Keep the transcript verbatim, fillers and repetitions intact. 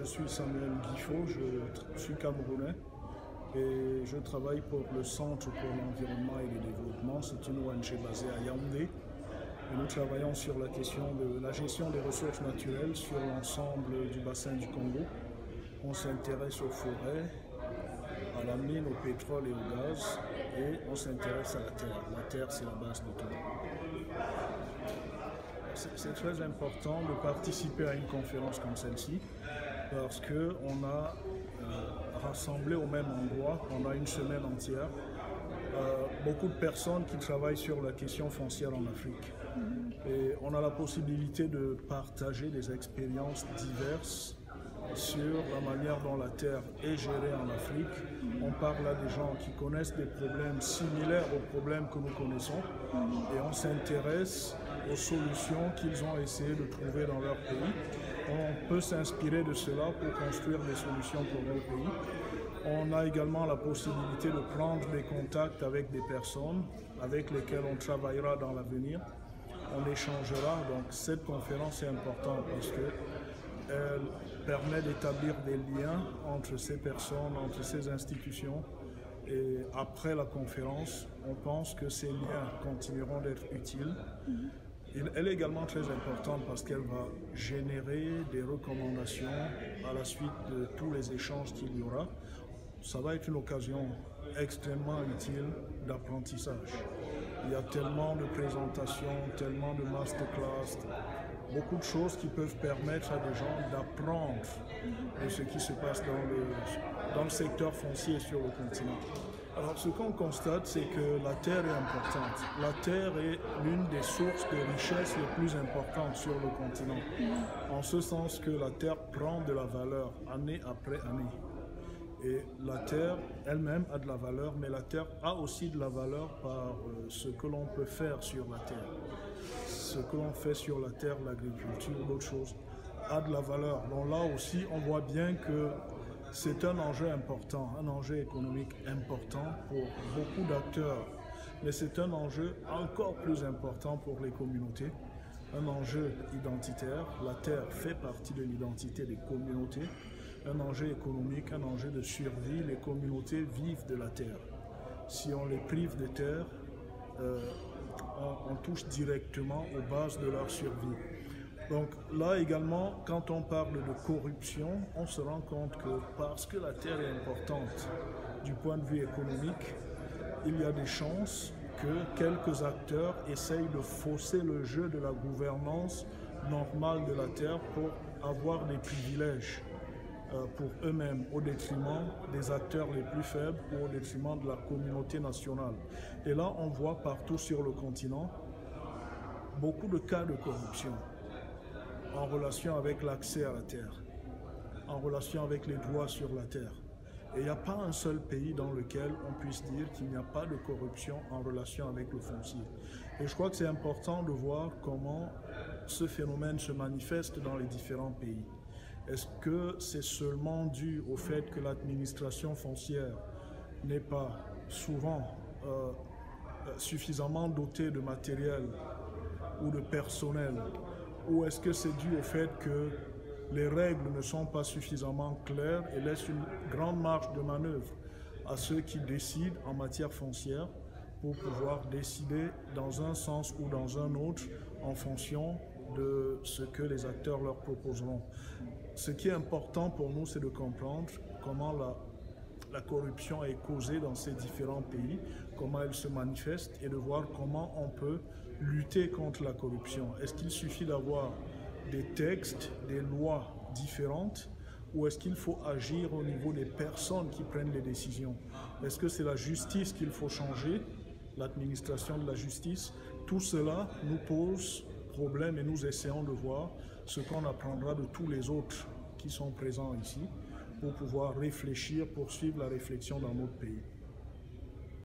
je suis Samuel Guifo, je suis camerounais et je travaille pour le Centre pour l'environnement et le développement. C'est une O N G basée à Yaoundé et nous travaillons sur la question de la gestion des ressources naturelles sur l'ensemble du bassin du Congo. On s'intéresse aux forêts, à la mine, au pétrole et au gaz, et on s'intéresse à la terre. La terre, c'est la base de tout. C'est très important de participer à une conférence comme celle-ci parce qu'on a euh, rassemblé au même endroit pendant une semaine entière euh, beaucoup de personnes qui travaillent sur la question foncière en Afrique. Et on a la possibilité de partager des expériences diverses sur la manière dont la terre est gérée en Afrique. On parle là des gens qui connaissent des problèmes similaires aux problèmes que nous connaissons et on s'intéresse aux solutions qu'ils ont essayé de trouver dans leur pays. On peut s'inspirer de cela pour construire des solutions pour leur pays. On a également la possibilité de prendre des contacts avec des personnes avec lesquelles on travaillera dans l'avenir. On échangera, donc cette conférence est importante parce que elle permet d'établir des liens entre ces personnes, entre ces institutions. Et après la conférence, on pense que ces liens continueront d'être utiles. Elle est également très importante parce qu'elle va générer des recommandations à la suite de tous les échanges qu'il y aura. Ça va être une occasion extrêmement utile d'apprentissage. Il y a tellement de présentations, tellement de masterclass, beaucoup de choses qui peuvent permettre à des gens d'apprendre de ce qui se passe dans le, dans le secteur foncier sur le continent. Alors ce qu'on constate, c'est que la terre est importante. La terre est l'une des sources de richesse les plus importantes sur le continent. En ce sens que la terre prend de la valeur année après année. Et la terre elle-même a de la valeur, mais la terre a aussi de la valeur par euh, ce que l'on peut faire sur la terre. Ce que l'on fait sur la terre, l'agriculture, d'autres choses, a de la valeur. Donc là aussi, on voit bien que c'est un enjeu important, un enjeu économique important pour beaucoup d'acteurs. Mais c'est un enjeu encore plus important pour les communautés, un enjeu identitaire. La terre fait partie de l'identité des communautés. Un enjeu économique, un enjeu de survie. Les communautés vivent de la terre. Si on les prive de terre, euh, on, on touche directement aux bases de leur survie. Donc là également, quand on parle de corruption, on se rend compte que parce que la terre est importante du point de vue économique, il y a des chances que quelques acteurs essayent de fausser le jeu de la gouvernance normale de la terre pour avoir des privilèges pour eux-mêmes au détriment des acteurs les plus faibles ou au détriment de la communauté nationale. Et là, on voit partout sur le continent beaucoup de cas de corruption en relation avec l'accès à la terre, en relation avec les droits sur la terre. Et il n'y a pas un seul pays dans lequel on puisse dire qu'il n'y a pas de corruption en relation avec le foncier. Et je crois que c'est important de voir comment ce phénomène se manifeste dans les différents pays. Est-ce que c'est seulement dû au fait que l'administration foncière n'est pas souvent euh, suffisamment dotée de matériel ou de personnel, ou est-ce que c'est dû au fait que les règles ne sont pas suffisamment claires et laissent une grande marge de manœuvre à ceux qui décident en matière foncière pour pouvoir décider dans un sens ou dans un autre en fonction de ce que les acteurs leur proposeront. Ce qui est important pour nous, c'est de comprendre comment la, la corruption est causée dans ces différents pays, comment elle se manifeste et de voir comment on peut lutter contre la corruption. Est-ce qu'il suffit d'avoir des textes, des lois différentes ou est-ce qu'il faut agir au niveau des personnes qui prennent les décisions? Est-ce que c'est la justice qu'il faut changer, l'administration de la justice? Tout cela nous pose problème et nous essayons de voir ce qu'on apprendra de tous les autres qui sont présents ici pour pouvoir réfléchir, poursuivre la réflexion dans notre pays.